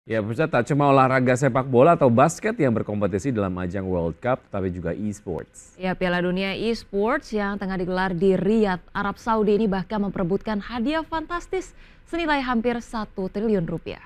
Ya, pemirsa, tak cuma olahraga sepak bola atau basket yang berkompetisi dalam ajang World Cup, tapi juga e-sports. Ya, Piala Dunia e-sports yang tengah digelar di Riyadh, Arab Saudi ini bahkan memperebutkan hadiah fantastis senilai hampir 1 triliun rupiah.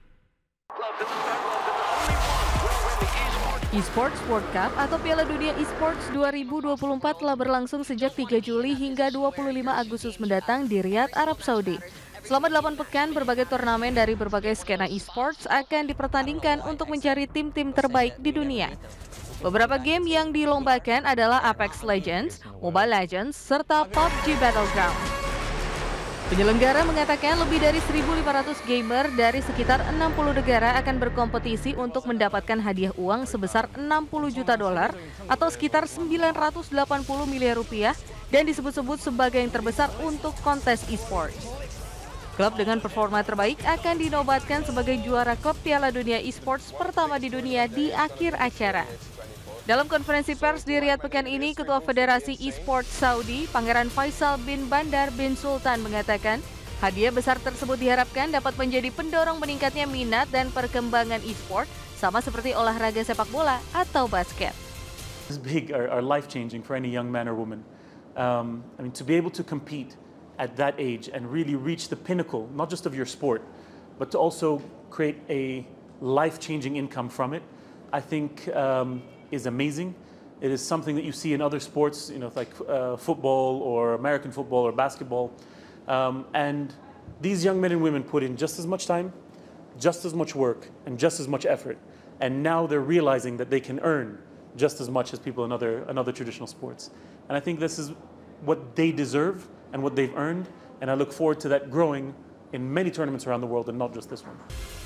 Esports World Cup atau Piala Dunia Esports 2024 telah berlangsung sejak 3 Juli hingga 25 Agustus mendatang di Riyadh, Arab Saudi. Selama 8 pekan, berbagai turnamen dari berbagai skena esports akan dipertandingkan untuk mencari tim-tim terbaik di dunia. Beberapa game yang dilombakan adalah Apex Legends, Mobile Legends, serta PUBG Battleground. Penyelenggara mengatakan lebih dari 1.500 gamer dari sekitar 60 negara akan berkompetisi untuk mendapatkan hadiah uang sebesar 60 juta dolar atau sekitar 980 miliar rupiah dan disebut-sebut sebagai yang terbesar untuk kontes esports. Klub dengan performa terbaik akan dinobatkan sebagai juara klub Piala Dunia Esports pertama di dunia di akhir acara. Dalam konferensi pers di Riyadh pekan ini, Ketua Federasi Esports Saudi, Pangeran Faisal bin Bandar bin Sultan mengatakan, hadiah besar tersebut diharapkan dapat menjadi pendorong meningkatnya minat dan perkembangan esports, sama seperti olahraga sepak bola atau basket. It's big, are life-changing for any young man or woman. To be able to compete at that age and really reach the pinnacle, not just of your sport, but to also create a life-changing income from it, I think is amazing. It is something that you see in other sports, like football or American football or basketball. And these young men and women put in just as much time, just as much work, and just as much effort. And now they're realizing that they can earn just as much as people in other traditional sports. And I think this is what they deserve and what they've earned. And I look forward to that growing in many tournaments around the world and not just this one.